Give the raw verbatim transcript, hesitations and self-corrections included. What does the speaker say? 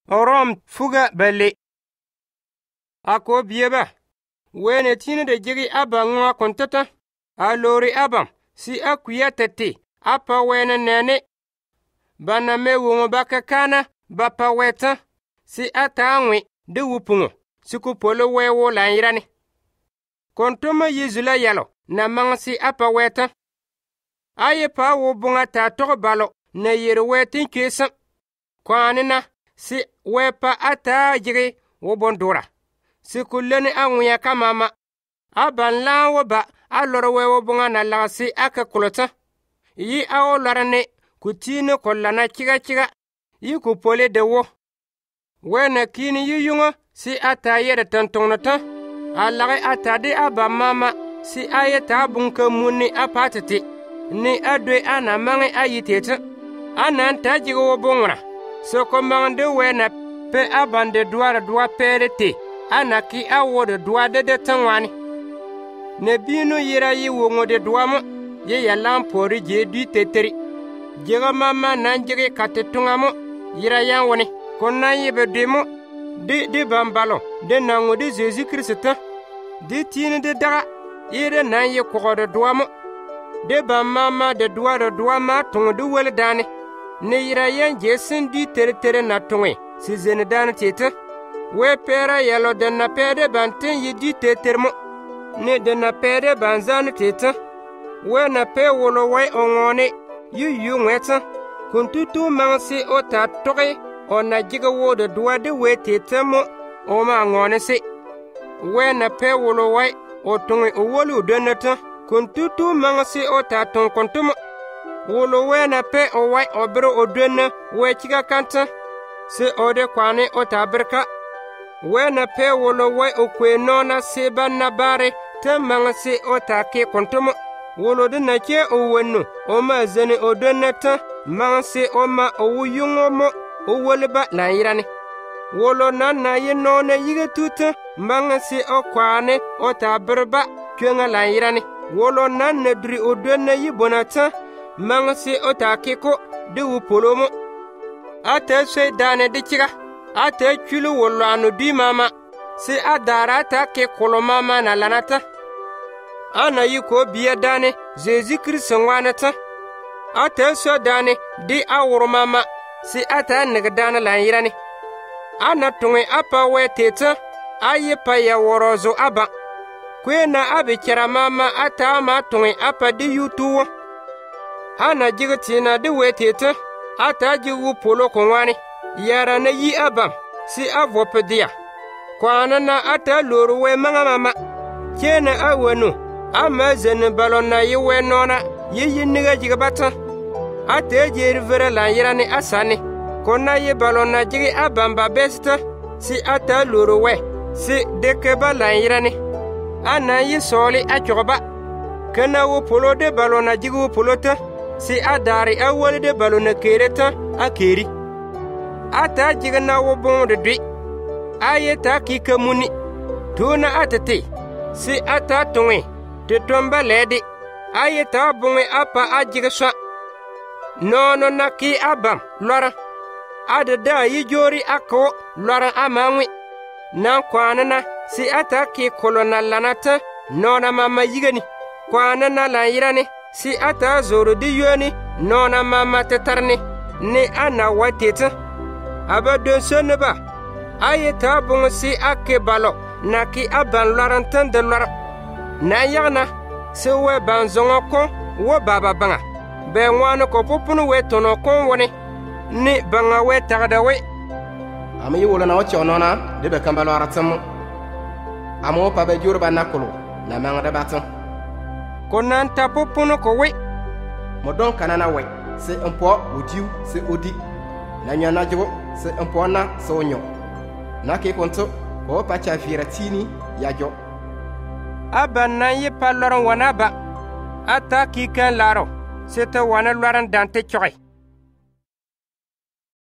orom fuga bale. Ako bieba, wene tine de jigi aba ngwa kontata, a lori abam, si akuya tete, apa wene nene. Bana me wungo baka kana, bapa weta, si ata angwe, de wupungo, si kupolo wewo la irani. Kontoma yizula yalo, na mangsi apa weta. Aye pa wo bunga ta toko balo, na yere wetin kesa. Kwanina, si wepa ata jigi, wo bondora. Si kuleni angwe kamama. Aban la wo ba, a loro wewo bunga na lasi aka kulota. Yi ao larane, kutine kolana chiga chiga. Yi kupole de wo. Wena kini yu yunga, si ata yere tantonata. Alare ata de aba mama, si aye ta bunka muni apatete. Ni adwe ana mange ayitete. Ana anta jigo wo bungra. Soko mangde wena pe abande duara dua perete. Ana ki awo de dua de de tangwani. Ne bino yira yi wongo de dua mo. Ye ya lampori je du teteri. Jega mama nanjege katetunga mo. Yira yan woni. Konna yebe de mo. De de bambalo. De nango de Jésus Christ. De tine de daga. Yire nan ye koko de dua mo. De ba mama de dua de dua ma tongo de wele dane. Ne yira yan je sin du tere tere na tonge. Si zene dane tete. We pera yelo de na pede banten yi du tetere mo. Ne de na pede banzane tete. We na pe wolo wai ongone. Yu yu ngweta. Kuntutu mangsi o ta toge. O na jiga wo de dua de we tete mo. O ma ngone se. We na pe wolo wai o tonge o wolu de neta. Kuntutu mangsi o ta ton kontumo. Wolo we na pe o wai o bro o dwena we chiga kanta. Se o de kwane o ta berka. We na pe wolo wai o kwe nona se ban na bare. Te mangsi o ta ke kontumo. Wolo de na ke o wenu. O ma zene o dwena ta. Mangsi o ma o wuyungo mo. O wole ba na irani. Wolo na na ye nona yiga tuta. Mangsi o kwane o ta berba. Kwenga la irani. Wolo na ne dri o dwena yi bonata. Mangsi o ta keko de wupolomo. Ate swe dane de chiga. Ate chulu wolo anu di mama. Si adara ta ke kolo mama na lanata. Ana yi ko biya dane Jésus Christ ngwanata. Ate swe dane di awuro mama. Si ata nega dane la yirani. Ana tunge apa we teta. Aye pa ya worozo aba. Kwe na abi kera mama ata ma tunge apa di yutuwa. Ana jigatina de wetete, ata jigu polo kongwani, yara na yi abam, si avopedia. Kwana na ata loro we manga mama, kena awenu, ama zene balon na yi we nona, yi yi niga jigabata. Ata jiri vera la yirani asani, kona yi balon na jigi abam babesta, si ata loro we, si dekeba la yirani. Ana yi soli achoba, kena wo polo de balon na jigu polota. Si adari awole de balona kereta akeri. Ata jigana wo bon de dwi. Ayeta kika muni. Tuna atete. Si ata tonge. De tomba ledi. Ayeta bonge apa ajigaswa. Nono na ki abam lora. Adada yijori ako lora amangwi. Nan kwanana si ata ki kolona lanata. Nona mama yigani. Kwanana la yirani. Si ata zoro di yoni, nona mama tetarni, ni ana wateta. Aba don soneba, ayeta bon si ake balo, na ki aban larantan de lara. Na yana, se we ban zongo kon, wo baba banga. Ben wana ko popunu we tono kon wone, ni banga we tagada we. Ami wolo na wacho nona, debe kambalo aratam. Amo pa be jurba nakolo, na manga de baton. Konan tapo pono ko we. Modon kanana we. Se mpo odiu se odi. Na nyana jibo se mpo na se onyo. Na ke konto ko pacha fira tini ya jo. Aba na ye pa loron wana ba. Ata ki kan laro. Se te wana loran dante choy.